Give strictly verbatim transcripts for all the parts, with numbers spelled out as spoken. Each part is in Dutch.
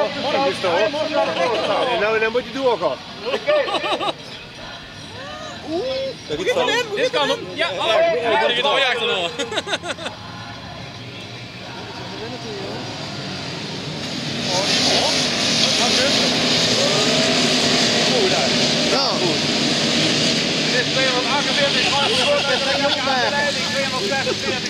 Nou, dan moet je doorgaan. Dit kan hem. Ja, oh, ja, ik het al jaagt nog. Ja. Dit is tweehonderdachtenveertig, tweehonderdvijfenveertig,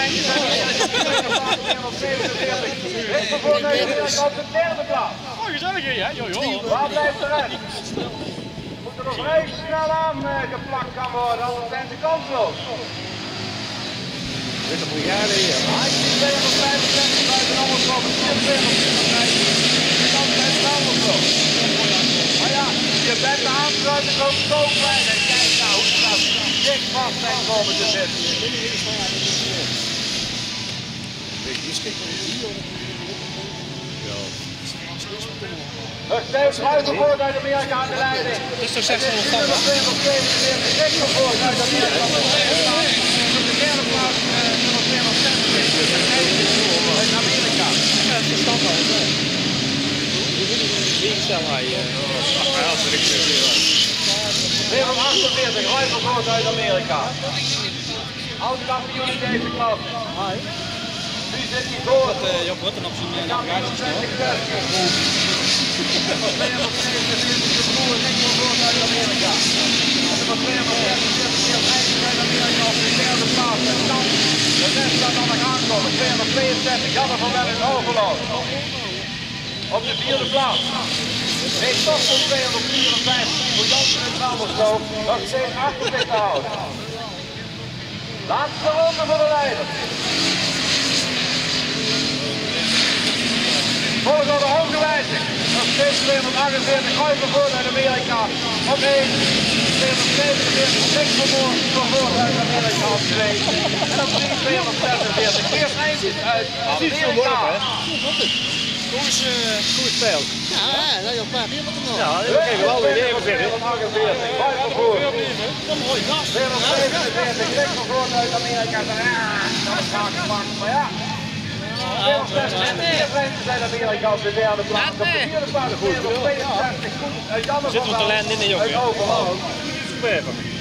tweehonderdzevenenveertig. Op de derde plaats. Oh, gezellig hier, hè? Jo, jo. Waar blijft de rest? Moet er nog vrij snel aan geplakt kan worden, anders zijn ze kansloos. Dit is een miljarden hier. tweehonderdvijfenzestig buiten alles van de tweehonderdvijftig. De kans zijn het zo. Maar ja, je bent de aansluiting ook zo klein. En kijk nou hoe ze dat dik vast zijn komen te zitten. Nog steeds Ruizenvoort uit Amerika aan de leiding. Dat is toch zeshonderdvijftig? tweehonderdzevenenveertig, Ruizenvoort uit Amerika aan de leiding. Op de derde plaats nummer tweehonderdzesenveertig uit Amerika. Ja, dat is standaard. Wie stel hij? tweehonderdachtenveertig, Ruizenvoort uit Amerika. Oud-kampioen in deze klas. Nu zit hij voor. Job Rutten op zijn navigatieversnelling. tweehonderdzevenenveertig, de broer Rinkelvoort uit Amerika. Nummer tweehonderdzevenenveertig, uit Amerika op de derde plaats. En dan de rest gaat dan nog aankomen. tweehonderdtweeënzestig, Janne van Wel in Overloos. Op de vierde plaats. Heeft toch tot tweehonderdvierenvijftig voor Jansen en Trammelsloop nog steeds achter zich te houden. Laatste ronde voor de leider. Volgende ongewijzigd. Nog steeds tweehonderdachtenveertig Ruizenvoort uit Amerika. Op één. tweehonderdzevenenveertig Rinkelvoort uit Amerika op twee. En op drie tweehonderdzesenveertig. Weer eindjes uit Amerika. Koers, koers speelt. Ja, dat is een paar keer met hem nog. Ja, dat is wel weer even verder. tweehonderdachtenveertig Ruizenvoort. tweehonderdzevenenveertig Rinkelvoort uit Amerika. Ja, dat is vaak gepakt, maar ja. tweehonderdzesenveertig zijn Amerika op de derde plaats. Op de vierde plaats tweehonderdtweeënzestig. Zitten we te lijnen in de jongen. Uit Overloos. Super.